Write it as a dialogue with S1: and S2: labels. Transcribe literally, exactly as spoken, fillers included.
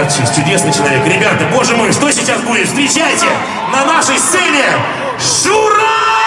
S1: артист, чудесный человек. Ребята, боже мой, что сейчас будет? Встречайте на нашей сцене Шура!